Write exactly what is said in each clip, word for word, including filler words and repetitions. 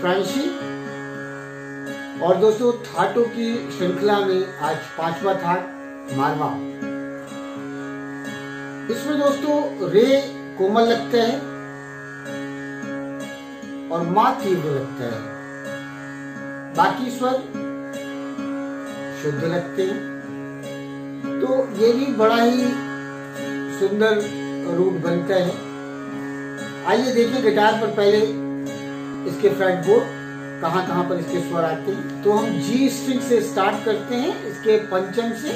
फ्रांसी। और दोस्तों थाटों की श्रृंखला में आज पांचवा थाट मारवा। इसमें दोस्तों रे कोमल लगता है और मा तीव्र लगता है, बाकी स्वर शुद्ध लगते हैं। तो ये भी बड़ा ही सुंदर रूट बनता है। आइए देखिए गिटार पर पहले इसके फ्रंट बोर्ड कहां कहां पर इसके स्वर आते हैं। तो हम जी स्ट्रिंग से स्टार्ट करते हैं, इसके पंचम से।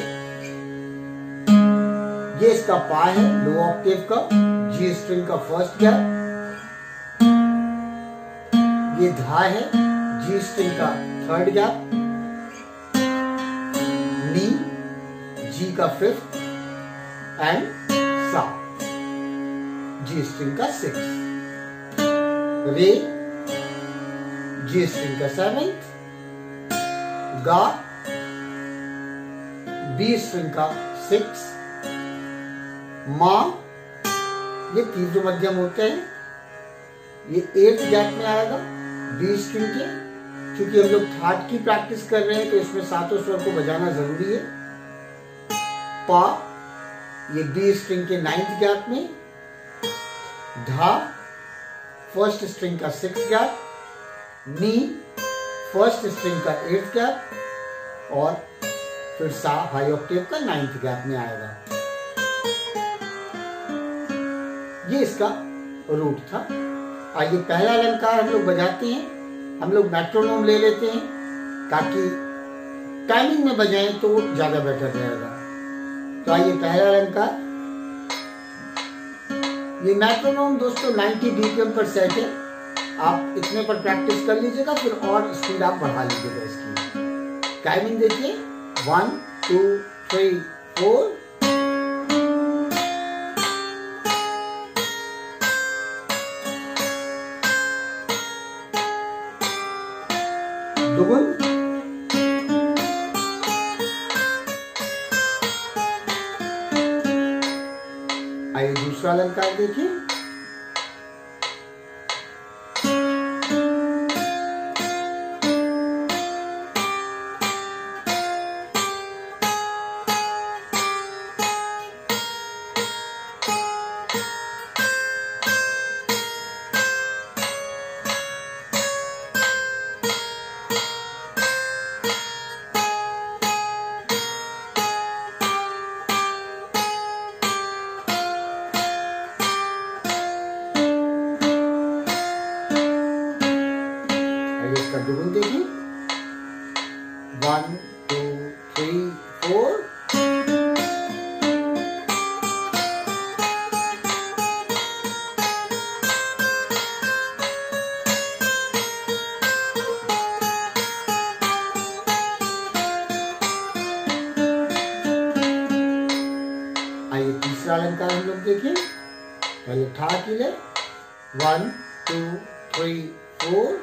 ये इसका पा है लो ऑक्टेव का, जी स्ट्रिंग का फर्स्ट गैप। ये धा है जी स्ट्रिंग का थर्ड गैप। नी जी का फिफ्थ एंड सा जी स्ट्रिंग का सिक्स। रे जी स्ट्रिंग का सेवेंथ। गा बी स्ट्रिंग का सिक्स। मा ये तीव्र मध्यम होते हैं, ये एट्थ गैप में आएगा बी स्ट्रिंग के। क्योंकि हम लोग थाट की प्रैक्टिस कर रहे हैं तो इसमें सातों स्वर को बजाना जरूरी है। पा ये बी स्ट्रिंग के नाइन्थ गैप में। धा फर्स्ट स्ट्रिंग का सिक्स गैप। नी फर्स्ट स्ट्रिंग का एट्थ गैप और फिर सा हाई ऑक्टेव का नाइन्थ गैप में आएगा। ये इसका रूट था। आइए पहला अलंकार हम लोग बजाते हैं। हम लोग मेट्रोनोम ले लेते हैं ताकि टाइमिंग में बजाएं तो ज्यादा बेटर रहेगा। तो आइए पहला अलंकार। ये मेट्रोनोम दोस्तों नाइन्टी बीपीएम पर सेट है। आप इतने पर प्रैक्टिस कर लीजिएगा, फिर और स्पीड आप बढ़ा लीजिएगा इसकी। टाइमिंग देखिए, वन टू थ्री फोर। दुगुन। आइए दूसरा अलंकार देखिए। इसका दुगुन देखिए, वन टू थ्री फोर। आइए तीसरा अलंकार हम लोग देखें। पहले ठा के लिए, वन टू थ्री फोर।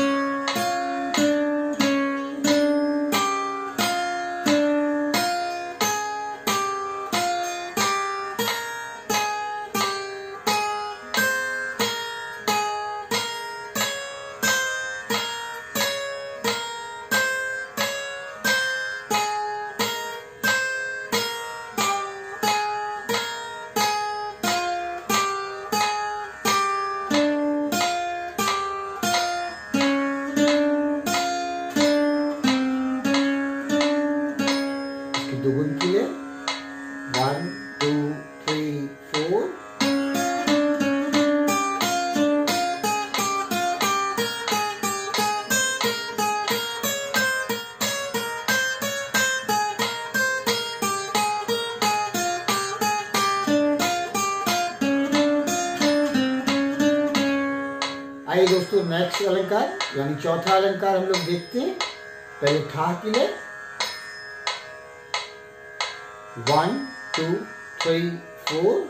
दुगुन के लिए, वन टू थ्री फोर। आइए दोस्तों नेक्स्ट अलंकार यानी चौथा अलंकार हम लोग देखते हैं। पहले ठा के लिए, वन टू थ्री फोर।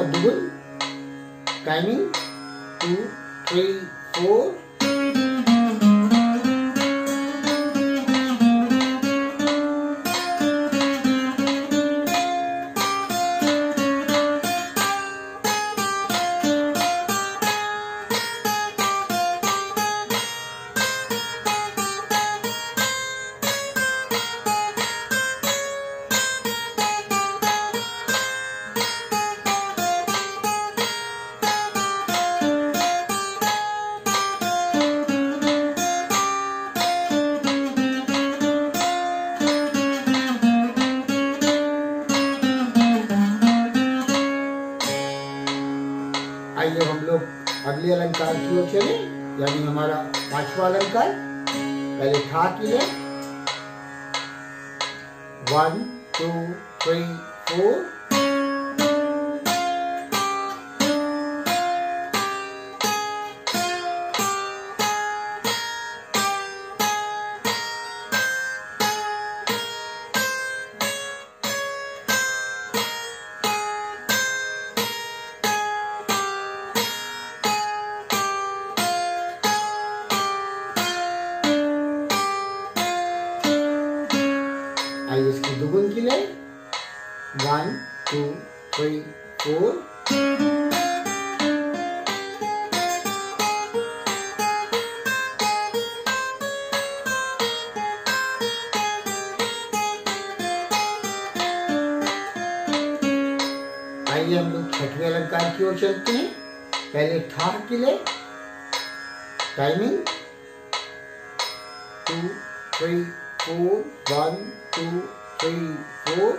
का दुगुन, टाइमिंग टू थ्री फोर। आइए हम लोग अगले अलंकार की ओर चले, यानी हमारा पांचवा अलंकार। पहले ठा की ले, वन टू थ्री फोर। आइए इसकी दुगुन की ले, वन टू थ्री फोर। आइए हम लोग छठवें अलंकार की ओर चलते हैं। पहले ठा की ले, timing two three four, one two three four.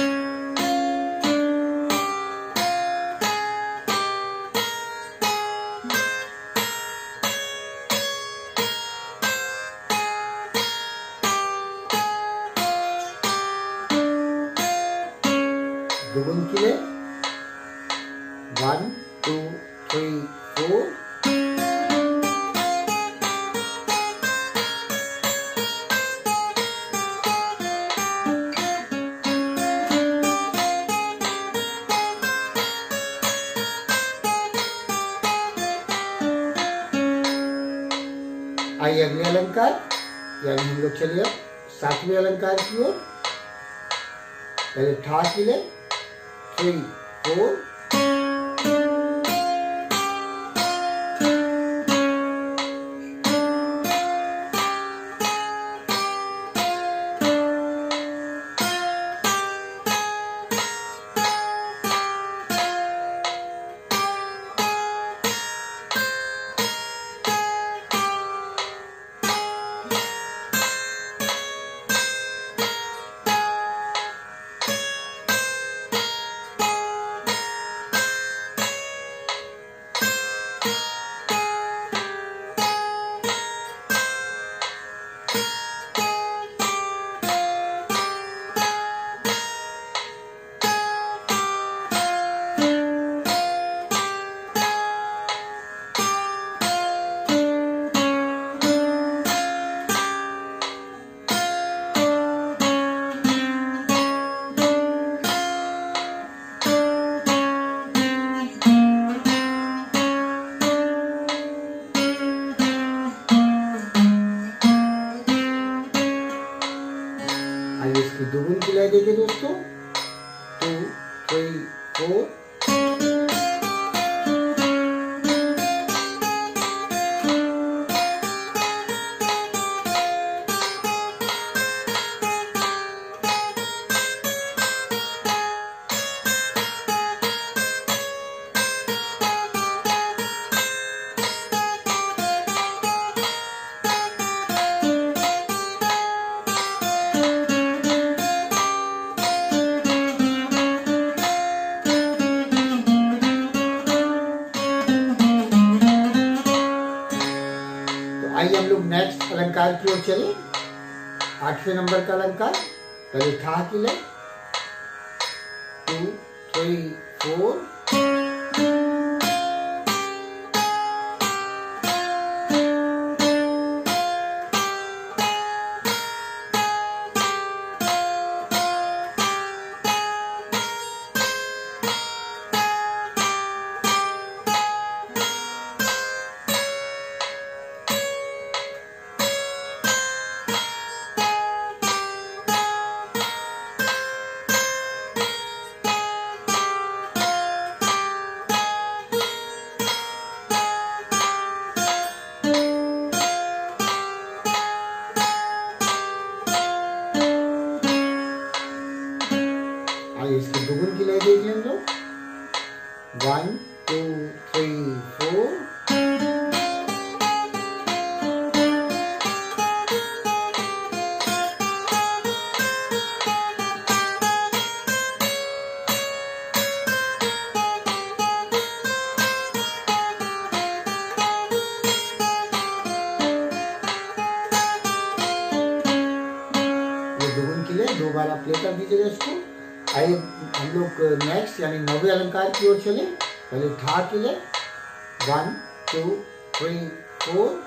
दुगुन की ले, वन टू थ्री फोर। आइए अगले अलंकार, यानी हम लोग चलिए सातवें अलंकार की ओर। पहले ठा की ले, थ्री फोर। आइए इसकी दुगुन की लय देखिए दोस्तों, टू थ्री फोर। आइए हम लोग नेक्स्ट अलंकार की ओर चले, आठवें नंबर का अलंकार। पहले ठा की ले, टू थ्री फोर। इसको। आइए हम लोग नेक्स्ट यानी नौवे अलंकार की ओर चले। पहले धा के लिए वन टू थ्री फोर।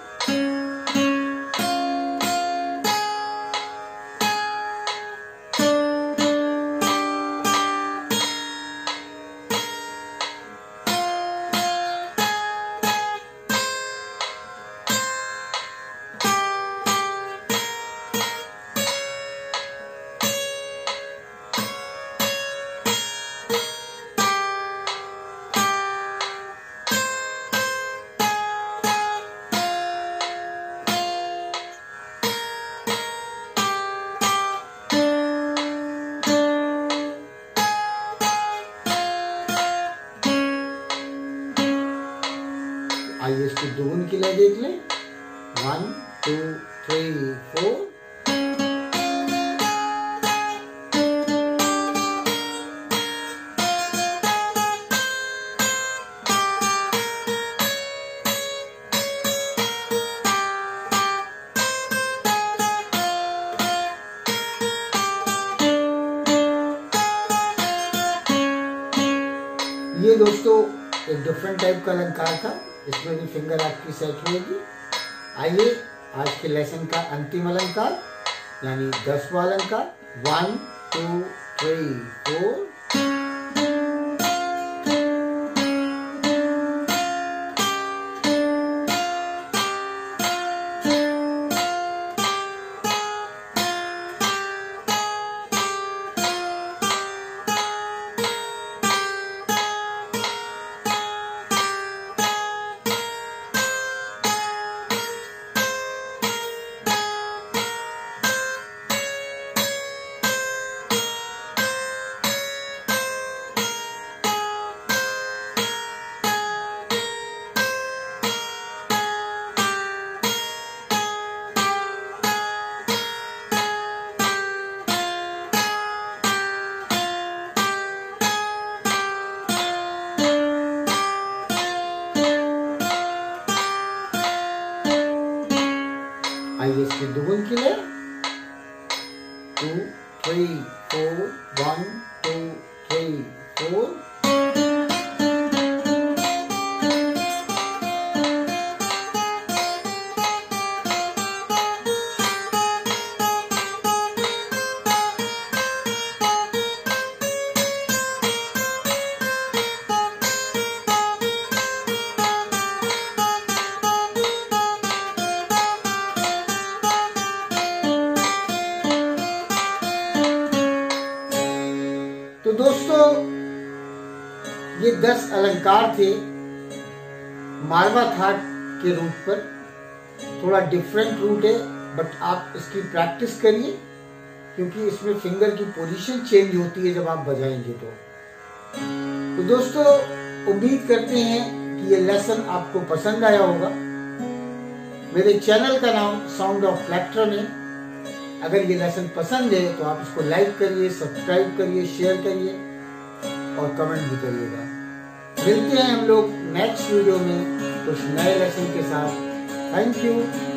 आइए इसको दोगुन के लिए देख लें। One two three four. ये दोस्तों एक डिफरेंट टाइप का अलंकार था, इसमें भी फिंगर आपकी सेट होगी। आइए आज के लेसन का अंतिम अलंकार यानी दसवां अलंकार। One two three four. आइए इसके दोगुन के लिए two three four. One two three four. तो दोस्तों ये दस अलंकार थे मालवा थाट के रूट पर। थोड़ा डिफरेंट रूट है बट आप इसकी प्रैक्टिस करिए क्योंकि इसमें फिंगर की पोजीशन चेंज होती है जब आप बजाएंगे तो। तो दोस्तों उम्मीद करते हैं कि ये लेसन आपको पसंद आया होगा। मेरे चैनल का नाम साउंड ऑफ फ्लैक्ट्रन है। अगर ये लेसन पसंद है तो आप इसको लाइक करिए, सब्सक्राइब करिए, शेयर करिए और कमेंट भी करिएगा। मिलते हैं हम लोग नेक्स्ट वीडियो में कुछ नए लेसन के साथ। Thank you.